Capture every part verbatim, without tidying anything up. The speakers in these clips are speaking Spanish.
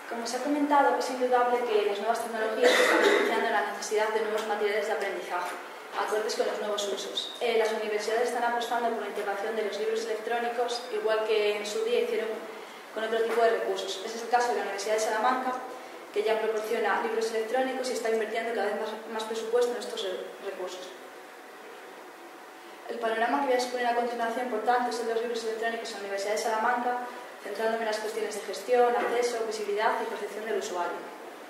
Como se ha comentado, es indudable que las nuevas tecnologías están propiciando la necesidad de nuevos materiales de aprendizaje, acordes con los nuevos usos. Eh, las universidades están apostando por la integración de los libros electrónicos, igual que en su día hicieron con otro tipo de recursos. Ese es el caso de la Universidad de Salamanca, que ya proporciona libros electrónicos y está invirtiendo cada vez más, más presupuesto en estos recursos. El panorama que voy a exponer a continuación, por tanto, es el de los libros electrónicos en la Universidad de Salamanca, centrándome en las cuestiones de gestión, acceso, visibilidad y percepción del usuario.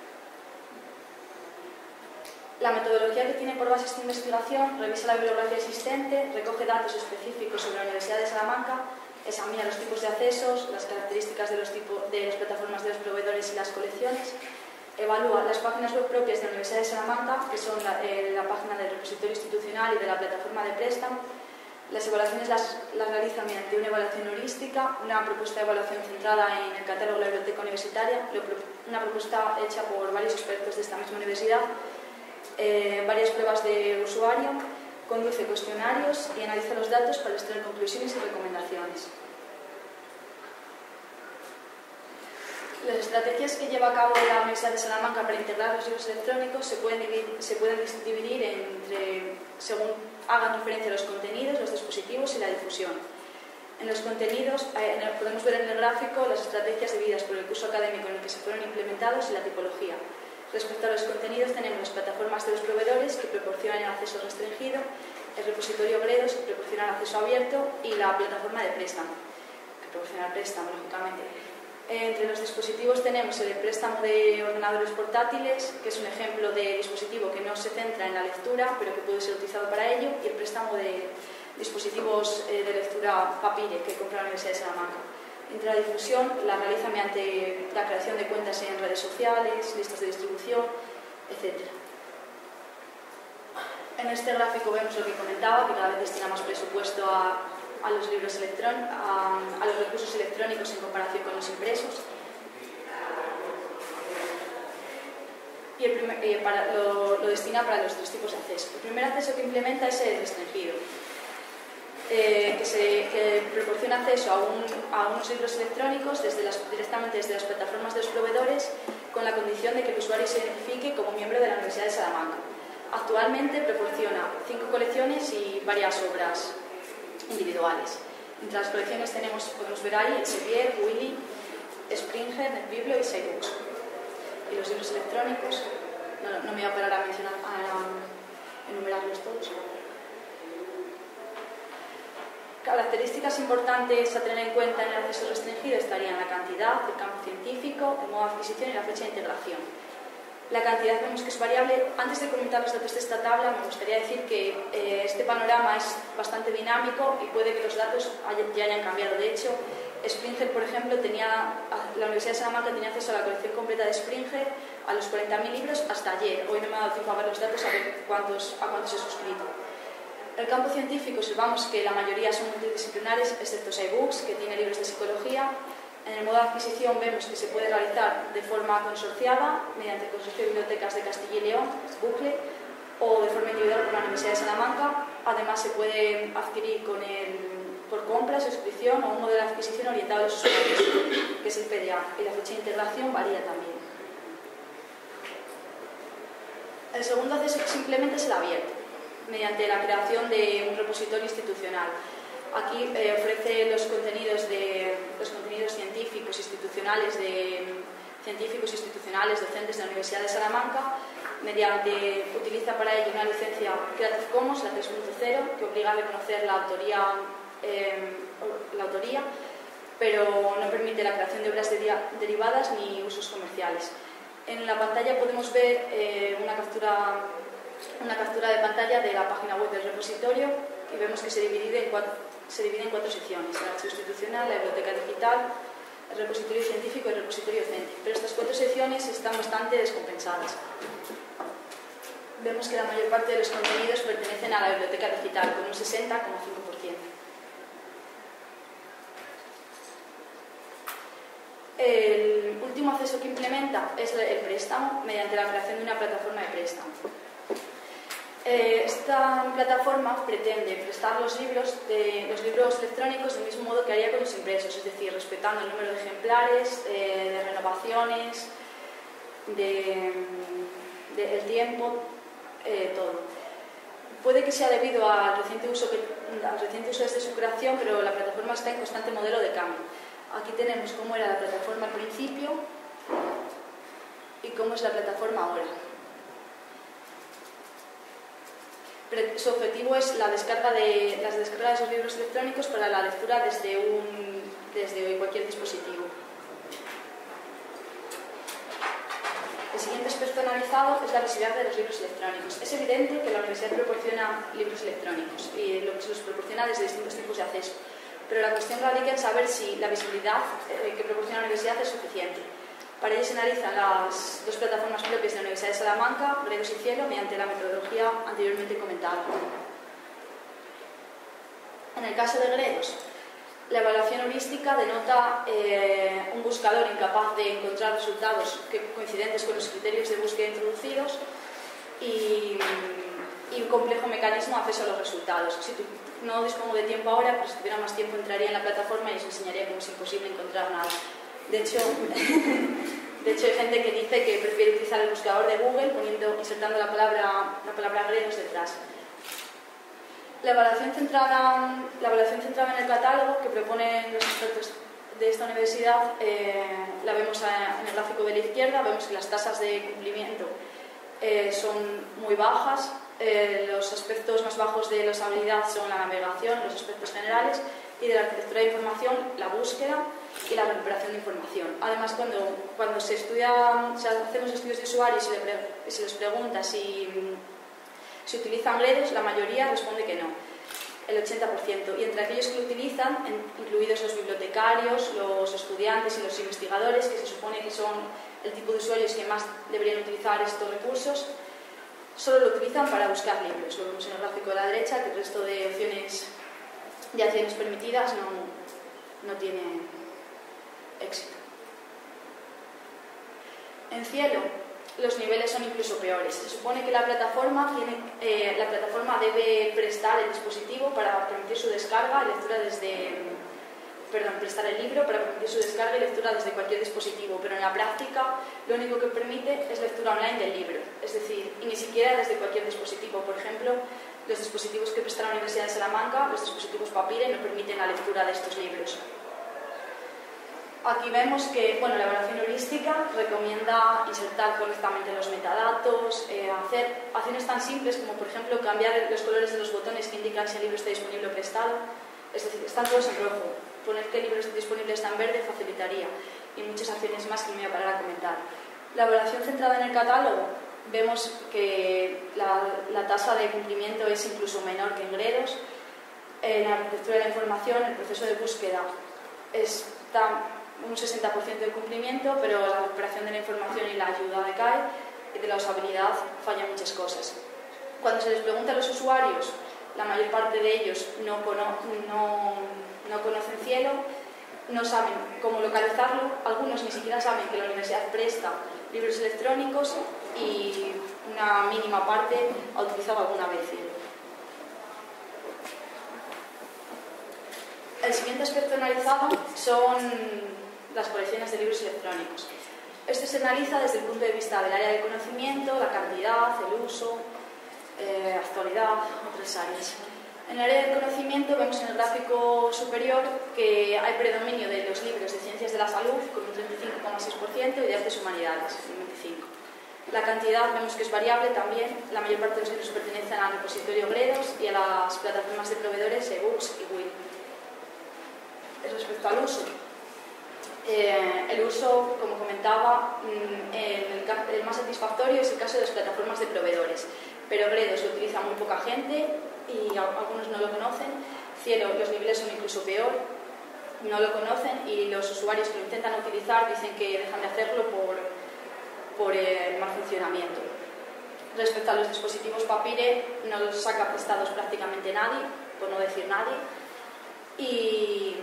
La metodología que tiene por base esta investigación revisa la bibliografía existente, recoge datos específicos sobre la Universidad de Salamanca, examina los tipos de accesos, las características de, los tipos, de las plataformas de los proveedores y las colecciones, evalúa las páginas web propias de la Universidad de Salamanca, que son la, eh, la página del repositorio institucional y de la plataforma de préstamo. Las evaluaciones las, las realiza mediante una evaluación heurística, una propuesta de evaluación centrada en el catálogo de la biblioteca universitaria, una propuesta hecha por varios expertos de esta misma universidad, eh, varias pruebas de usuario, conduce cuestionarios y analiza los datos para extraer conclusiones y recomendaciones. Las estrategias que lleva a cabo la Universidad de Salamanca para integrar los libros electrónicos se pueden dividir, se pueden dividir entre, según hagan referencia a los contenidos, los dispositivos y la difusión. En los contenidos eh, podemos ver en el gráfico las estrategias divididas por el curso académico en el que se fueron implementados y la tipología. Respecto a los contenidos tenemos las plataformas de los proveedores que proporcionan el acceso restringido, el repositorio Gredos que proporciona el acceso abierto y la plataforma de préstamo, que proporciona el préstamo, lógicamente. Entre los dispositivos tenemos el préstamo de ordenadores portátiles, que es un ejemplo de dispositivo que no se centra en la lectura, pero que puede ser utilizado para ello, y el préstamo de dispositivos de lectura Papire, que compra la Universidad de Salamanca. Entre la difusión la realiza mediante la creación de cuentas en redes sociales, listas de distribución, etcétera. En este gráfico vemos lo que comentaba, que cada vez destina más presupuesto a a los libros electrónicos, a, a los recursos electrónicos en comparación con los impresos. Y el primer, eh, para, lo, lo destina para los tres tipos de acceso. El primer acceso que implementa es el restringido, eh, que, se, que proporciona acceso a, un, a unos libros electrónicos desde las, directamente desde las plataformas de los proveedores, con la condición de que el usuario se identifique como miembro de la Universidad de Salamanca. Actualmente proporciona cinco colecciones y varias obras individuales. Entre las colecciones tenemos, podemos ver ahí, Elsevier, Willy, Springer, NetBiblio y SciBooks. Y los libros electrónicos, no, no me voy a parar a mencionar, a enumerarlos todos. Características importantes a tener en cuenta en el acceso restringido estarían la cantidad, el campo científico, el modo de adquisición y la fecha de integración. La cantidad vemos que es variable. Antes de comentar los datos de esta tabla, me gustaría decir que eh, este panorama es bastante dinámico y puede que los datos haya, ya hayan cambiado. De hecho, Springer, por ejemplo, tenía, la Universidad de Salamanca tenía acceso a la colección completa de Springer, a los cuarenta mil libros, hasta ayer. Hoy no me ha dado tiempo a ver los datos, a ver cuántos, a cuántos he suscrito. El campo científico, observamos que la mayoría son multidisciplinares, excepto SciBooks, que tiene libros de psicología. En el modo de adquisición vemos que se puede realizar de forma consorciada, mediante el Consorcio de Bibliotecas de Castilla y León, Bucle, o de forma individual por la Universidad de Salamanca. Además, se puede adquirir con el, por compra, suscripción o un modelo de adquisición orientado a los usuarios, que es el P D A, y la fecha de integración varía también. El segundo acceso que se implementa es el abierto, mediante la creación de un repositorio institucional. Aquí eh, ofrece los contenidos, de, los contenidos científicos institucionales de científicos institucionales docentes de la Universidad de Salamanca, mediante, utiliza para ello una licencia Creative Commons, la tres punto cero, que obliga a reconocer la autoría, eh, la autoría, pero no permite la creación de obras de, derivadas ni usos comerciales. En la pantalla podemos ver eh, una, captura, una captura de pantalla de la página web del repositorio y vemos que se divide en cuatro, se divide en cuatro secciones: el archivo institucional, la biblioteca digital, el repositorio científico y el repositorio docente. Pero estas cuatro secciones están bastante descompensadas. Vemos que la mayor parte de los contenidos pertenecen a la biblioteca digital, con un sesenta coma cinco por ciento. El último acceso que implementa es el préstamo, mediante la creación de una plataforma de préstamo. Eh, esta plataforma pretende prestar los libros, de, los libros electrónicos del mismo modo que haría con los impresos, es decir, respetando el número de ejemplares, eh, de renovaciones, de, de el tiempo, eh, todo. Puede que sea debido al reciente, uso que, al reciente uso desde su creación, pero la plataforma está en constante modelo de cambio. Aquí tenemos cómo era la plataforma al principio y cómo es la plataforma ahora. Pero su objetivo es la descarga de, la descarga de esos libros electrónicos para la lectura desde, un, desde cualquier dispositivo. El siguiente aspecto analizado es la visibilidad de los libros electrónicos. Es evidente que la universidad proporciona libros electrónicos y lo que se los proporciona desde distintos tipos de acceso, pero la cuestión radica en saber si la visibilidad eh, que proporciona la universidad es suficiente. Para ello se analizan las dos plataformas propias de la Universidad de Salamanca, Gredos y Cielo, mediante la metodología anteriormente comentada. En el caso de Gredos, la evaluación heurística denota eh, un buscador incapaz de encontrar resultados que, coincidentes con los criterios de búsqueda introducidos y, y un complejo mecanismo de acceso a los resultados. Si tu, no dispongo de tiempo ahora, pero si tuviera más tiempo entraría en la plataforma y os enseñaría cómo es imposible encontrar nada. De hecho, de hecho hay gente que dice que prefiere utilizar el buscador de Google poniendo, insertando la palabra, la palabra Gredos detrás. La evaluación, centrada, la evaluación centrada en el catálogo que proponen los expertos de esta universidad eh, la vemos en el gráfico de la izquierda. Vemos que las tasas de cumplimiento eh, son muy bajas. Eh, los aspectos más bajos de la usabilidad son la navegación, los aspectos generales, y de la arquitectura de información, la búsqueda y la recuperación de información. Además, cuando, cuando se estudia, si hacemos estudios de usuarios y se, le, se les pregunta si, si utilizan Gredos, la mayoría responde que no, el ochenta por ciento. Y entre aquellos que lo utilizan, incluidos los bibliotecarios, los estudiantes y los investigadores, que se supone que son el tipo de usuarios que más deberían utilizar estos recursos, solo lo utilizan para buscar libros. Lo vemos en el gráfico de la derecha, que el resto de opciones de acciones permitidas no, no tiene éxito. En Cielo, los niveles son incluso peores. Se supone que la plataforma, tiene, eh, la plataforma debe prestar el dispositivo para permitir su descarga y lectura desde... Perdón, prestar el libro para permitir su descarga y lectura desde cualquier dispositivo, pero en la práctica lo único que permite es lectura online del libro, es decir, y ni siquiera desde cualquier dispositivo. Por ejemplo, los dispositivos que presta la Universidad de Salamanca, los dispositivos Papire, no permiten la lectura de estos libros. Aquí vemos que bueno, la evaluación heurística recomienda insertar correctamente los metadatos, eh, hacer acciones tan simples como, por ejemplo, cambiar los colores de los botones que indican si el libro está disponible o prestado. Es decir, están todos en rojo. Poner que el libro disponible está en verde facilitaría, y muchas acciones más que me voy a parar a comentar. La evaluación centrada en el catálogo, vemos que la, la tasa de cumplimiento es incluso menor que en Gredos. En la arquitectura de la información, el proceso de búsqueda está un sesenta por ciento de cumplimiento, pero la recuperación de la información y la ayuda decae, y de la usabilidad fallan muchas cosas. Cuando se les pregunta a los usuarios, la mayor parte de ellos no, cono no, no conocen Cielo, no saben cómo localizarlo, algunos ni siquiera saben que la universidad presta libros electrónicos y una mínima parte ha utilizado alguna vez Cielo. El siguiente aspecto analizado son las colecciones de libros electrónicos. Esto se analiza desde el punto de vista del área de conocimiento, la cantidad, el uso, eh, actualidad, otras áreas. En el área del conocimiento vemos en el gráfico superior que hay predominio de los libros de ciencias de la salud con un treinta y cinco coma seis por ciento y de artes humanidades, un veinticinco por ciento. La cantidad vemos que es variable también. La mayor parte de los libros pertenecen al repositorio Gredos y a las plataformas de proveedores eBooks y Will. Respecto al uso, eh, el uso, como comentaba, en el, el más satisfactorio es el caso de las plataformas de proveedores, pero Gredos lo utiliza muy poca gente y algunos no lo conocen. Cielo, los niveles son incluso peor, no lo conocen, y los usuarios que lo intentan utilizar dicen que dejan de hacerlo por, por el mal funcionamiento. Respecto a los dispositivos Papire, no los saca prestados prácticamente nadie, por no decir nadie, y,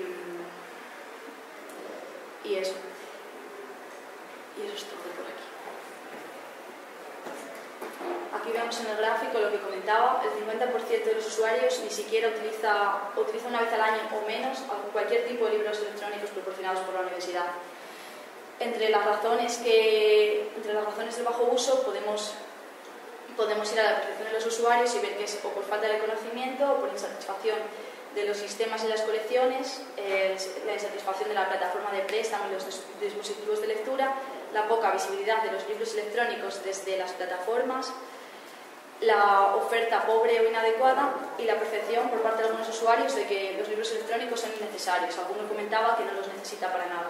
y eso. Y eso es todo por aquí. Aquí vemos en el gráfico lo que comentaba, el cincuenta por ciento de los usuarios ni siquiera utiliza, utiliza una vez al año o menos cualquier tipo de libros electrónicos proporcionados por la universidad. Entre las razones, que, entre las razones del bajo uso podemos, podemos ir a la percepción de los usuarios y ver que es o por falta de conocimiento o por insatisfacción de los sistemas y las colecciones, eh, la insatisfacción de la plataforma de préstamo y los dispositivos de lectura, la poca visibilidad de los libros electrónicos desde las plataformas, la oferta pobre o inadecuada y la percepción por parte de algunos usuarios de que los libros electrónicos son innecesarios. Alguno comentaba que no los necesita para nada.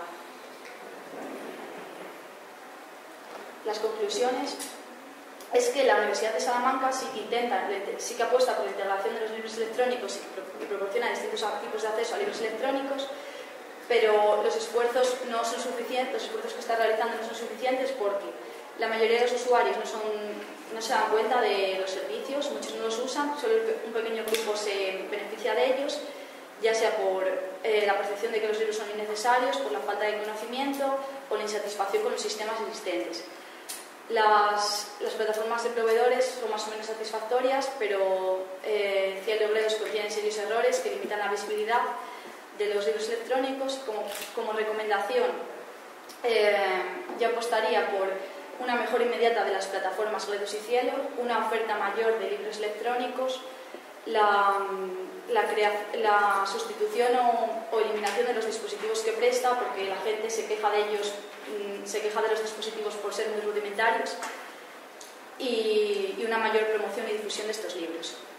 Las conclusiones es que la Universidad de Salamanca sí que intenta, sí que apuesta por la integración de los libros electrónicos y proporciona distintos tipos de acceso a libros electrónicos, pero los esfuerzos no son suficientes, los esfuerzos que está realizando no son suficientes porque la mayoría de los usuarios no, son, no se dan cuenta de los servicios, muchos no los usan, solo un pequeño grupo se beneficia de ellos, ya sea por eh, la percepción de que los libros son innecesarios, por la falta de conocimiento o la insatisfacción con los sistemas existentes. Las, las plataformas de proveedores son más o menos satisfactorias, pero eh, Cielo Obreros contienen serios errores que limitan la visibilidad de los libros electrónicos. Como, como recomendación, eh, yo apostaría por una mejora inmediata de las plataformas Redos y Cielo, una oferta mayor de libros electrónicos, la, la, crea, la sustitución o, o eliminación de los dispositivos que presta, porque la gente se queja de ellos, se queja de los dispositivos por ser muy rudimentarios, y, y una mayor promoción y difusión de estos libros.